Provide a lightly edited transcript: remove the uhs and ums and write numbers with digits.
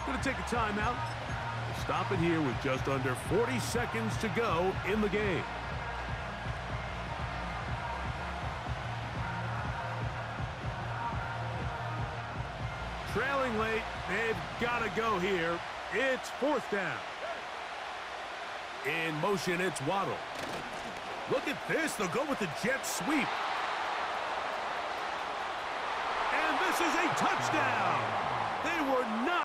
Going to take a timeout. Stop it here with just under 40 seconds to go in the game. Trailing late, they've got to go here. It's 4th down. In motion, it's Waddle. Look at this. They'll go with the jet sweep. And this is a touchdown. They were not